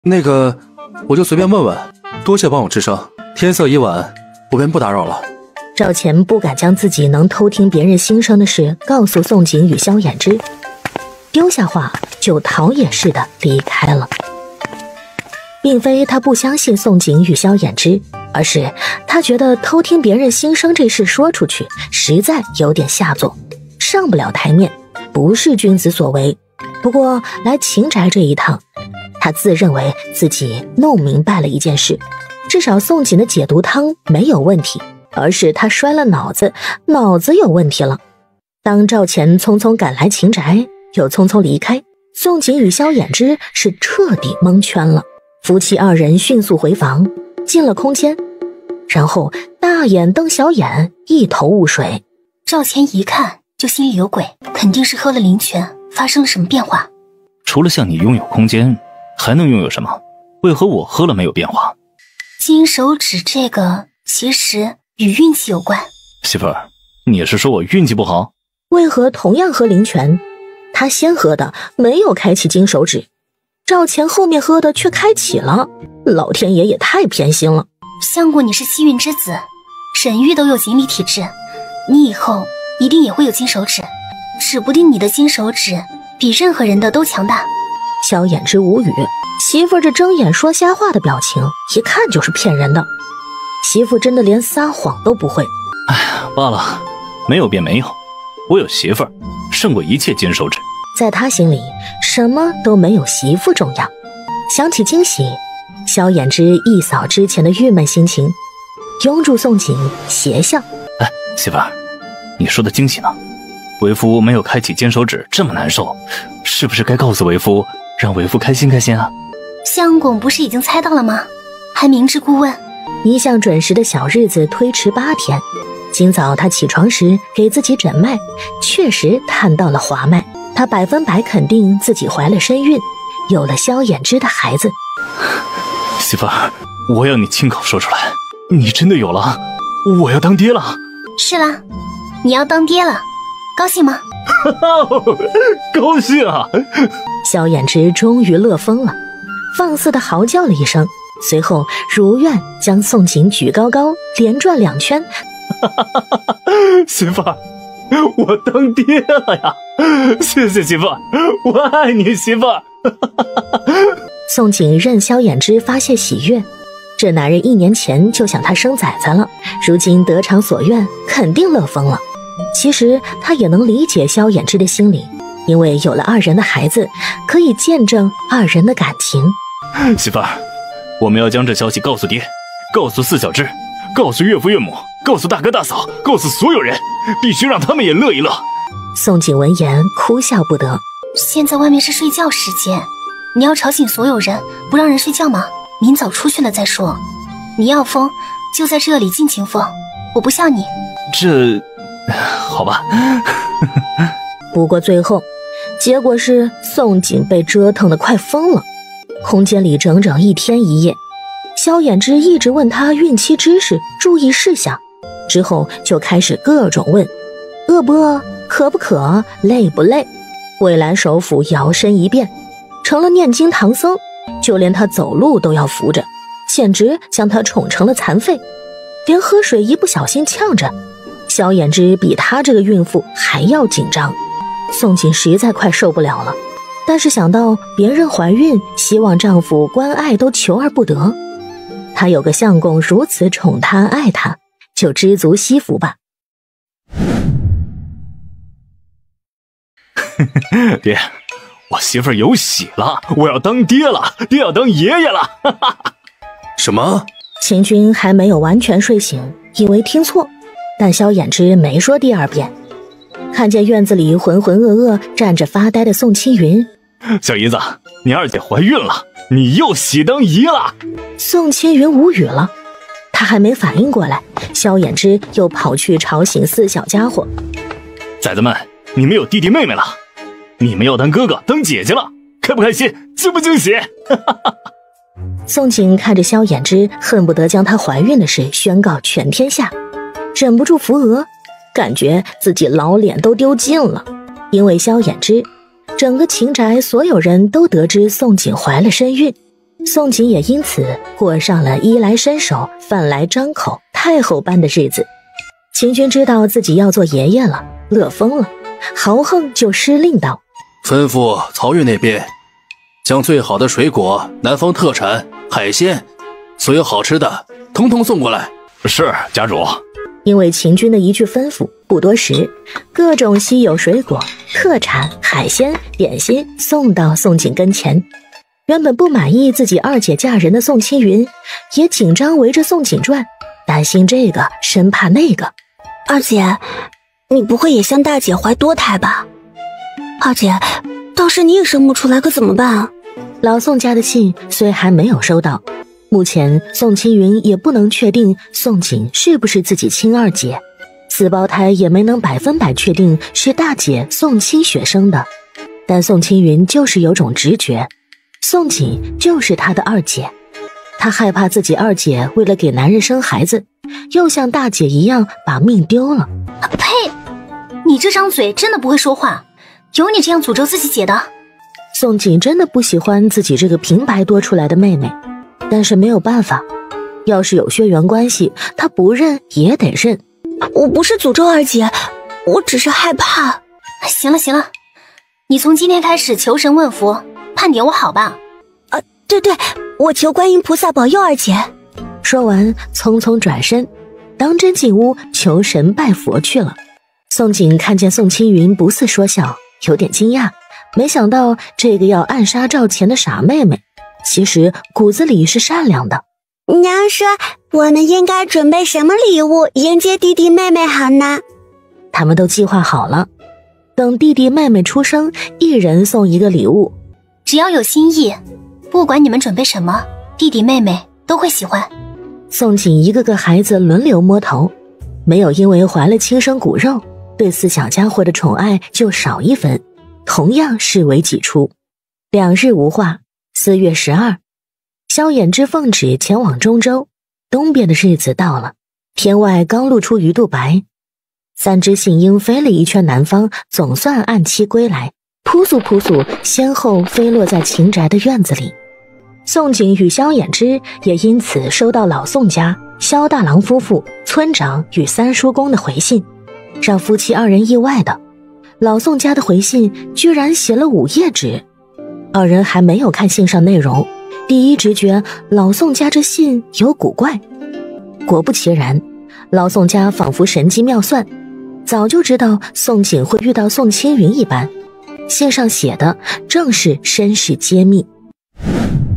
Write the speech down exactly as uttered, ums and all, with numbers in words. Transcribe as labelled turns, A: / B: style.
A: 那个，我就随便问问，多谢帮我治伤，天色已晚，我便不打扰了。
B: 赵钱不敢将自己能偷听别人心声的事告诉宋景与萧衍之，丢下话就逃也似的离开了。并非他不相信宋景与萧衍之，而是他觉得偷听别人心声这事说出去实在有点下作，上不了台面，不是君子所为。不过来秦宅这一趟，他自认为自己弄明白了一件事，至少宋景的解毒汤没有问题，而是他摔了脑子，脑子有问题了。当赵钱匆匆赶来秦宅，又匆匆离开，宋景与萧衍之是彻底蒙圈了。夫妻二人迅速回房，进了空间，然后大眼瞪小眼，一头雾水。
C: 赵钱一看就心里有鬼，肯定是喝了灵泉，发生了什么变化。
D: 除了像你拥有空间，还能拥有什么？为何我喝了没有变化？
C: 金手指这个其实与运气有关。
D: 媳妇儿，你是说我运气不好？
B: 为何同样喝灵泉，他先喝的没有开启金手指，赵钱后面喝的却开启了？老天爷也太偏心了。
C: 相公，你是西运之子，沈玉都有锦鲤体质，你以后一定也会有金手指，指不定你的金手指比任何人的都强大。
B: 萧衍之无语，媳妇这睁眼说瞎话的表情一看就是骗人的，媳妇真的连撒谎都不会。
D: 哎呀，罢了，没有便没有，我有媳妇儿胜过一切金手指。
B: 在他心里什么都没有媳妇重要。想起惊喜，萧衍之一扫之前的郁闷心情，拥住宋景邪笑。
D: 哎，媳妇儿，你说的惊喜呢？为夫没有开启金手指这么难受，是不是该告诉为夫，让为夫开心开心啊？
C: 相公不是已经猜到了吗？还明知故问。
B: 一向准时的小日子推迟八天，今早他起床时给自己诊脉，确实探到了滑脉，他百分百肯定自己怀了身孕，有了萧衍之的孩子。
D: 媳妇儿，我要你亲口说出来，你真的有了，我要当爹了。
C: 是啦，你要当爹了，高兴吗？
D: 高兴啊！
B: 萧衍之终于乐疯了，放肆的嚎叫了一声，随后如愿将宋景举高高，连转两圈。
D: 媳妇儿，我当爹了呀！谢谢媳妇儿，我爱你，媳妇儿。
B: 宋景任萧衍之发泄喜悦，这男人一年前就想他生崽子了，如今得偿所愿，肯定乐疯了。其实他也能理解萧衍之的心理，因为有了二人的孩子，可以见证二人的感情。
D: 媳妇儿，我们要将这消息告诉爹，告诉四小只，告诉岳父岳母，告诉大哥大嫂，告诉所有人，必须让他们也乐一乐。
B: 宋景闻言哭笑不得。
C: 现在外面是睡觉时间，你要吵醒所有人，不让人睡觉吗？明早出去了再说。你要疯，就在这里尽情疯，我不笑你。
D: 这，好吧。
B: 不过最后，结果是宋景被折腾得快疯了。空间里整整一天一夜，萧衍之一直问他孕期知识、注意事项，之后就开始各种问：饿不饿？渴不渴？累不累？未来首府摇身一变，成了念经唐僧，就连他走路都要扶着，简直将他宠成了残废，连喝水一不小心呛着。萧衍之比他这个孕妇还要紧张，宋景实在快受不了了。但是想到别人怀孕，希望丈夫关爱都求而不得，她有个相公如此宠她爱她，就知足惜福吧。
D: 爹，我媳妇儿有喜了，我要当爹了，爹要当爷爷了。
A: 什么？
B: 秦军还没有完全睡醒，以为听错，但萧衍之没说第二遍。看见院子里浑浑噩噩站着发呆的宋青云，
D: 小姨子，你二姐怀孕了，你又喜当姨了。
B: 宋青云无语了，他还没反应过来，萧衍之又跑去吵醒四小家伙。
D: 崽子们，你们有弟弟妹妹了，你们要当哥哥当姐姐了，开不开心？惊不惊喜？
B: 宋景看着萧衍之恨不得将她怀孕的事宣告全天下，忍不住扶额，感觉自己老脸都丢尽了。因为萧衍之，整个秦宅所有人都得知宋景怀了身孕， 宋锦也因此过上了衣来伸手饭来张口太后般的日子。秦军知道自己要做爷爷了，乐疯了，豪横就施令道：
A: 吩咐曹越那边将最好的水果、南方特产、海鲜，所有好吃的统统送过来。
D: 是，家主。
B: 因为秦军的一句吩咐，不多时，各种稀有水果、特产、海鲜、点心送到宋锦跟前。原本不满意自己二姐嫁人的宋青云也紧张围着宋锦转，担心这个生怕那个。
E: 二姐，你不会也像大姐怀多胎吧？二姐，到时你也生不出来可怎么办啊？
B: 老宋家的信虽还没有收到，目前宋青云也不能确定宋锦是不是自己亲二姐，四胞胎也没能百分百确定是大姐宋清雪生的，但宋青云就是有种直觉，宋锦就是她的二姐。她害怕自己二姐为了给男人生孩子，又像大姐一样把命丢了。
C: 呸！你这张嘴真的不会说话，有你这样诅咒自己姐的？
B: 宋锦真的不喜欢自己这个平白多出来的妹妹，但是没有办法，要是有血缘关系，她不认也得认。
E: 我不是诅咒二姐，我只是害怕。
C: 行了行了，你从今天开始求神问佛，盼点我好吧？
E: 啊，对对，我求观音菩萨保佑二姐。
B: 说完匆匆转身，当真进屋求神拜佛去了。宋锦看见宋青云不似说笑，有点惊讶，没想到这个要暗杀赵钱的傻妹妹其实骨子里是善良的。
E: 娘说我们应该准备什么礼物迎接弟弟妹妹好呢？
B: 他们都计划好了，等弟弟妹妹出生，一人送一个礼物。
C: 只要有心意，不管你们准备什么，弟弟妹妹都会喜欢。
B: 宋锦一个个孩子轮流摸头，没有因为怀了亲生骨肉，对四小家伙的宠爱就少一分，同样视为己出。两日无话，四月十二，萧衍之奉旨前往中州，东边的日子到了，天外刚露出鱼肚白，三只信鹰飞了一圈南方，总算按期归来，扑簌扑簌先后飞落在秦宅的院子里。宋锦与萧衍之也因此收到老宋家萧大郎夫妇、村长与三叔公的回信，让夫妻二人意外的，老宋家的回信居然写了五页纸。二人还没有看信上内容，第一直觉老宋家这信有古怪。果不其然，老宋家仿佛神机妙算，早就知道宋锦会遇到宋青云一般，信上写的正是身世揭秘。